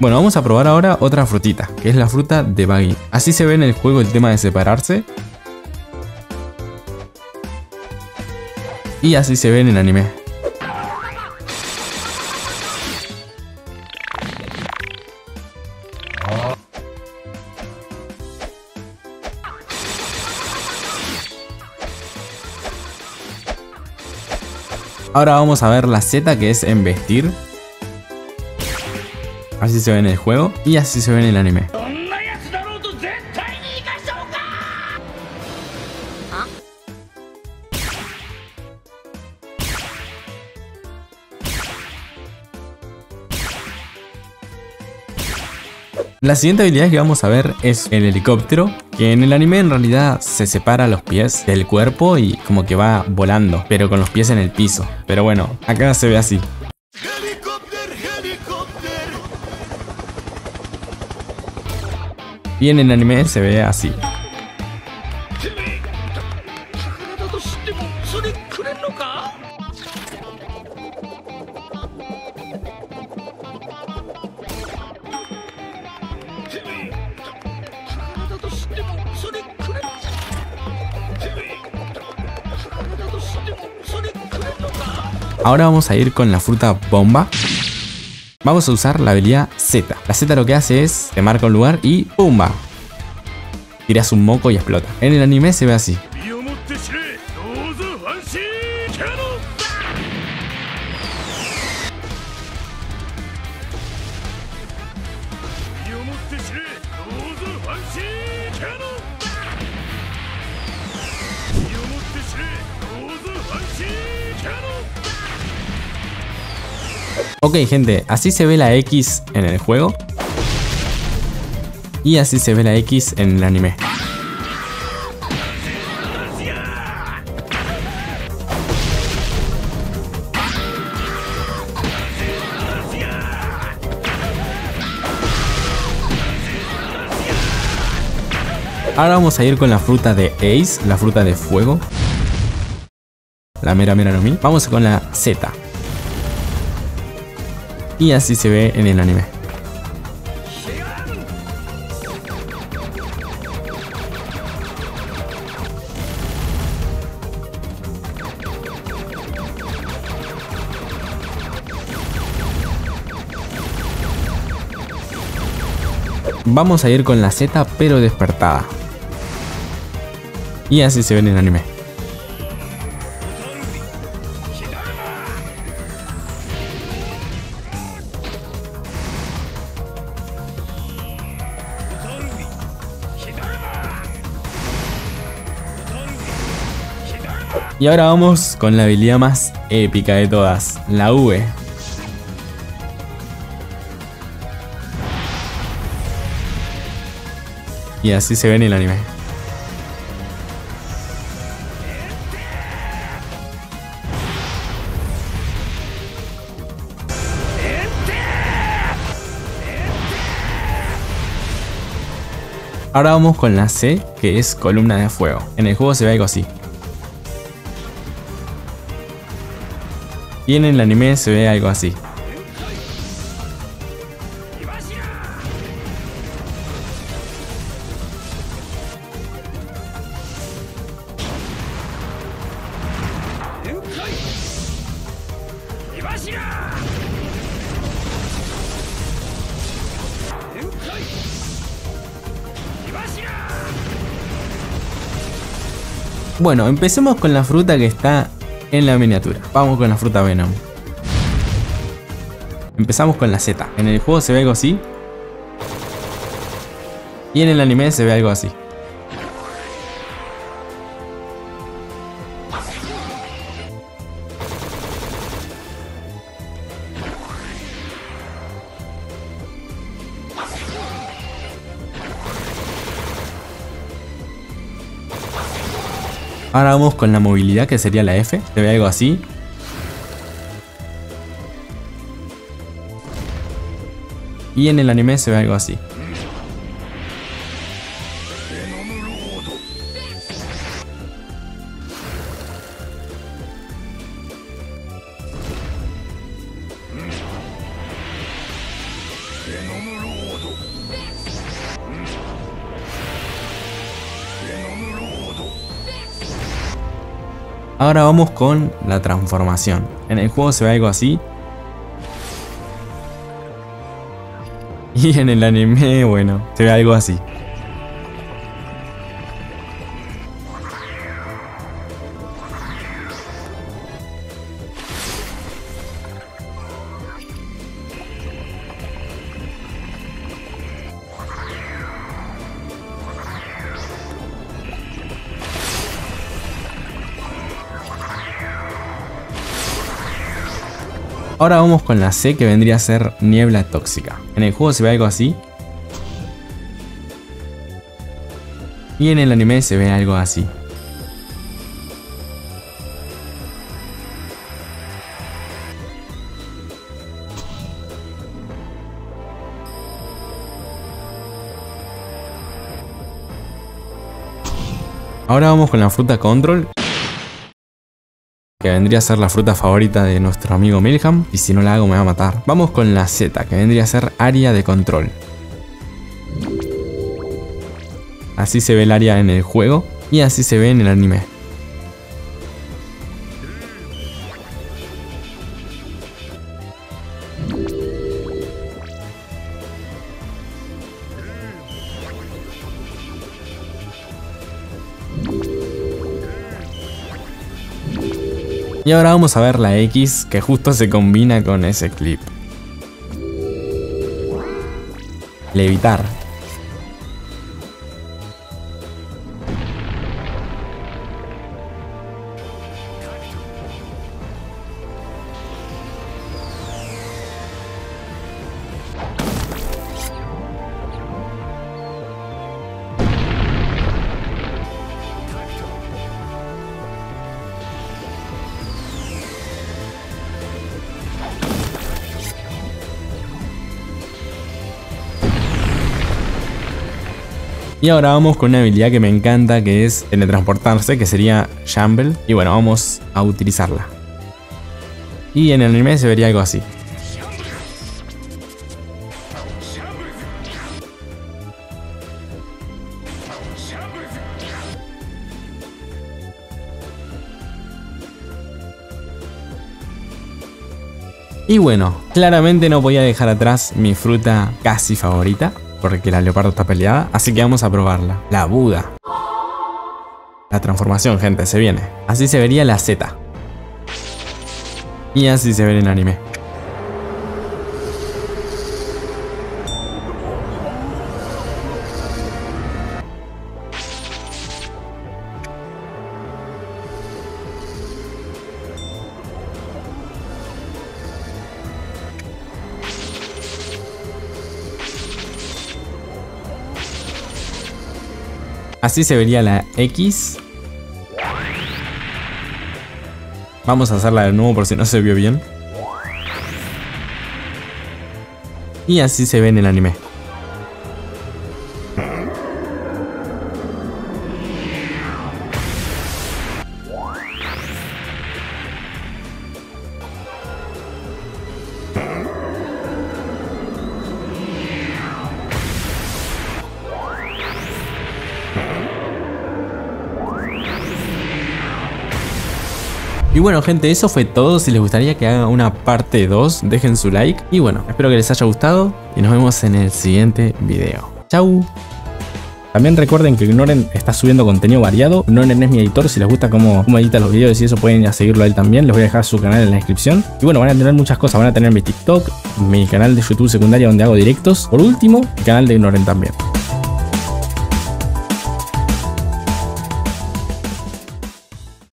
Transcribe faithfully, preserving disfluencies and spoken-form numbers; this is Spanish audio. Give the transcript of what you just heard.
Bueno, vamos a probar ahora otra frutita, que es la fruta de Buggy. Así se ve en el juego el tema de separarse. Y así se ve en el anime. Ahora vamos a ver la Z, que es embestir. Así se ve en el juego y así se ve en el anime. La siguiente habilidad que vamos a ver es el helicóptero, que en el anime en realidad se separa los pies del cuerpo y como que va volando, pero con los pies en el piso. Pero bueno, acá se ve así. Y en el anime se ve así. Ahora vamos a ir con la fruta bomba. Vamos a usar la habilidad Z. La Z lo que hace es, te marca un lugar y ¡pumba! Tiras un moco y explota. En el anime se ve así. Ok, gente, así se ve la X en el juego. Y así se ve la X en el anime. Ahora vamos a ir con la fruta de Ace, la fruta de fuego. La mera mera no mi. Vamos con la Z. Y así se ve en el anime. Vamos a ir con la Z pero despertada. Y así se ve en el anime. Y ahora vamos con la habilidad más épica de todas, la V. Y así se ve en el anime. Ahora vamos con la C, que es columna de fuego. En el juego se ve algo así. Y en el anime se ve algo así. Bueno, empecemos con la fruta que está en la miniatura. Vamos con la fruta Venom. Empezamos con la Z. En el juego se ve algo así. Y en el anime se ve algo así. Ahora vamos con la movilidad, que sería la F. Se ve algo así. Y en el anime se ve algo así. Ahora vamos con la transformación. En el juego se ve algo así. Y en el anime, bueno, se ve algo así. Ahora vamos con la C, que vendría a ser niebla tóxica. En el juego se ve algo así. Y en el anime se ve algo así. Ahora vamos con la fruta Control, que vendría a ser la fruta favorita de nuestro amigo Milham, y si no la hago me va a matar. Vamos con la Z, que vendría a ser área de control. Así se ve el área en el juego y así se ve en el anime. Y ahora vamos a ver la X, que justo se combina con ese clip. Levitar. Y ahora vamos con una habilidad que me encanta, que es teletransportarse, que sería Shamble. Y bueno, vamos a utilizarla. Y en el anime se vería algo así. Y bueno, claramente no podía dejar atrás mi fruta casi favorita, porque la leopardo está peleada, así que vamos a probarla. La Buda. La transformación, gente, se viene. Así se vería la Z. Y así se ve en el anime. Así se vería la X. Vamos a hacerla de nuevo por si no se vio bien. Y así se ve en el anime. Y bueno, gente, eso fue todo. Si les gustaría que haga una parte dos, dejen su like. Y bueno, espero que les haya gustado y nos vemos en el siguiente video. Chau. También recuerden que Ignoren está subiendo contenido variado. Ignoren es mi editor. Si les gusta cómo, cómo edita los videos y eso, pueden ir a seguirlo a él también. Les voy a dejar su canal en la descripción. Y bueno, van a tener muchas cosas. Van a tener mi TikTok, mi canal de YouTube secundaria donde hago directos. Por último, el canal de Ignoren también.